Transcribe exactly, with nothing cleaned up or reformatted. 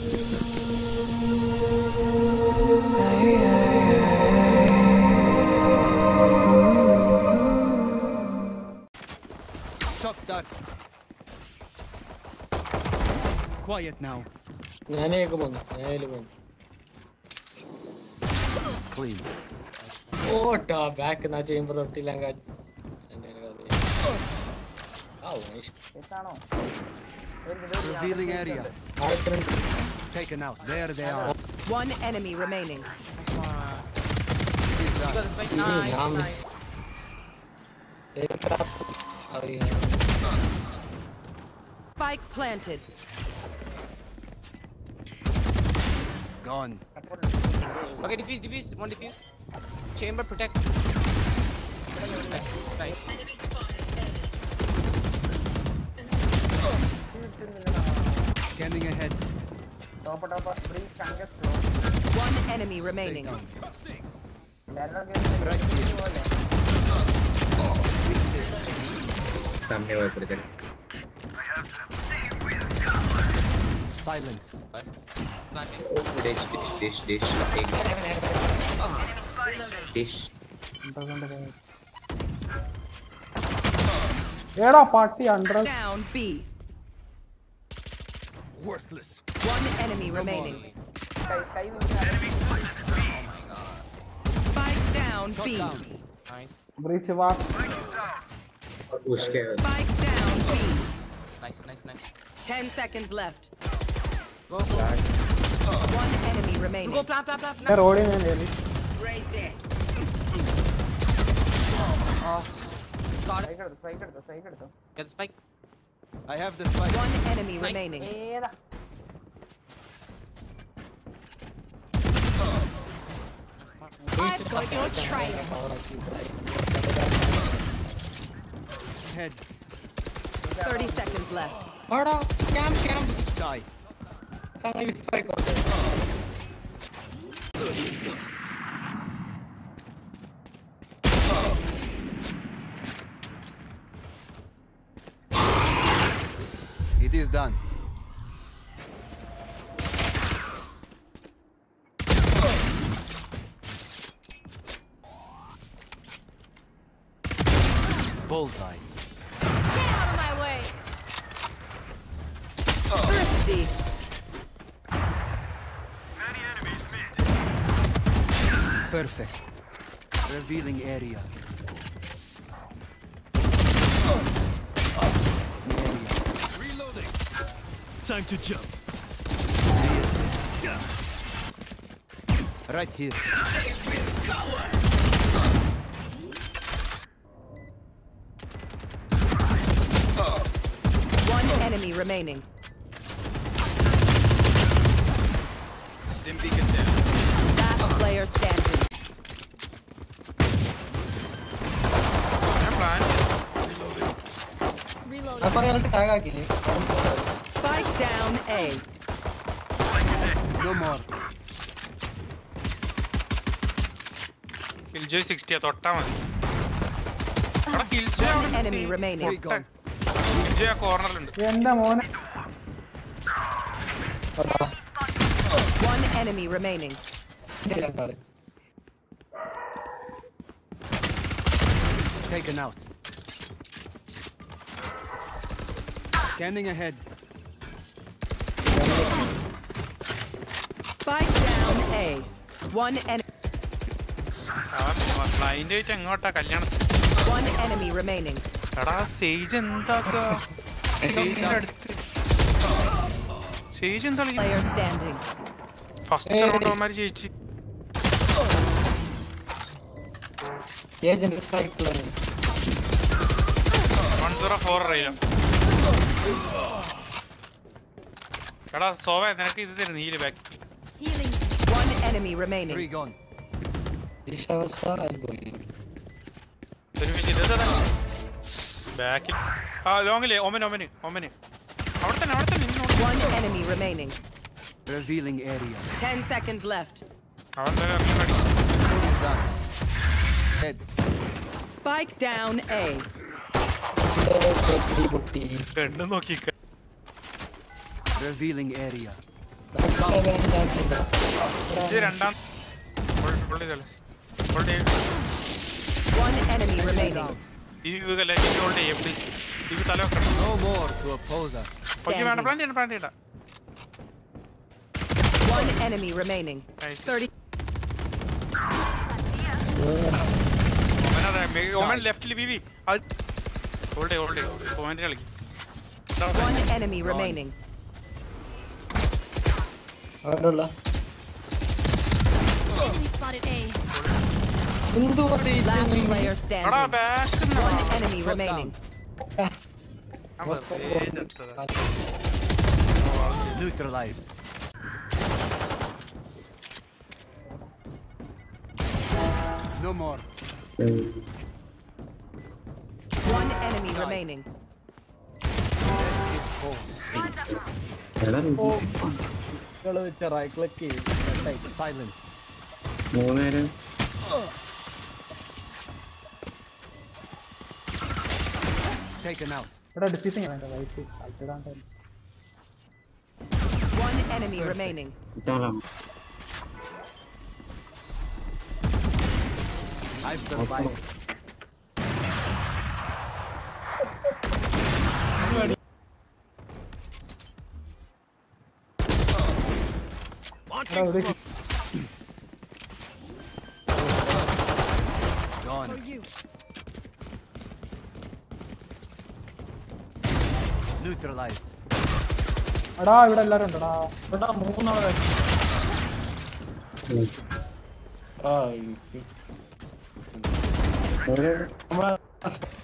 Shock dart. Quiet now. Clean. Oh, top back in the chamber of Tilanga. Oh, nice. Revealing area. Taken out. There they are. One enemy remaining. Nice. Spike planted. Gone. Okay, defuse, defuse, one defuse. Chamber protect. Nice, nice. Scanning ahead. One enemy remaining. Right here. Samne hoye pade. Silence. Dish, dish, dish, dish. Dish. Era party under. Down B. Worthless. One enemy remaining. Spike down B. Nice. Breach walk. Babushka. Spike down B. Nice, nice, nice. Ten seconds left. Go, go. One enemy remaining. Go, plant, plant, plant. They're rolling in really. Raise there. Oh. Got it. Get the spike. I have the spike. One enemy Nice. remaining. I've got your trail. Head. Thirty seconds left. Hold on. Cam, cam. Die. Sangai fight out. It is done. Bullseye. Get out of my way. Thirsty. Perfect. Revealing area. Reloading. Time to jump. Right here. One enemy remaining. Stim beacon down. Last player standing. Reloading. Apa yang kita tag lagi? Spike down A. No more. Killjoy sixty തൊട്ടാ മതി. അവിടെ Killjoy One enemy remaining. Three gone. Killjoy കോർണറിലുണ്ട്. എന്റെ മോനെ. One enemy remaining. Taken out. Scanning ahead. Spike down A. One enemy. Client വെച്ച് എങ്ങോട്ടാ കല്യാണം? One enemy remaining. എടാ Sage എന്താക്കാ? സേജിന്റെ അടുത്ത് സേജ് എന്താ Player standing. ഫസ്റ്റ് റൗണ്ട് അവന്മാര് ജയിച്ച്. one zero four അറിയാം. എടാ സോവ നിനക്ക് ഇത് തരുന്നു heal back. Healing. One enemy remaining. Three gone. ബാക്കിൽ ആ ലോങ്ങില് ഒമന് ഒമന് ഒമന് അവിടെ തന്നെ അവിടെ തന്നെ One enemy remaining. Revealing area. Ten seconds left. അവിടെ Is done. Head. Spike down A. പെണ്ണ് നോക്കി Revealing area. ഇത് രണ്ടാം ഹോൾഡ് ചെയ്തല്ലേ ഹോൾഡ് ചെയ്ത് One enemy remaining. ഈ വീകല്ലേ ഈ ഹോൾഡ് ചെയ്യേ പ്ലീസ് ഈ തല വെക്കണം No more to oppose us. Okay വേണ്ട പ്ലാൻ ചെയ്യണ്ട പ്ലാൻ ചെയ്യണ്ട One enemy remaining. Nice. thirty. Omen left V V. Hold it, hold it. Omen കളിക്ക്. One enemy remaining. ആരല്ല Enemy spotted A. Last player എടാ standing. Back One enemy remaining. Neutralized. No more. One enemy remaining. Is cold. Right click ചെയ്യും Silence. മൂന്നേരം Taken out. എടാ defusing വേണ്ട right അൾട്ടിടാൻ time One enemy remaining. ഇതാളാണ് I've survived. എടാ ഒരു Gone. Neutralized. എടാ ഇവിടെ എല്ലാരും ഉണ്ടടാ എടാ മൂന്നാളെ ആ ഒരു നമ്മളെ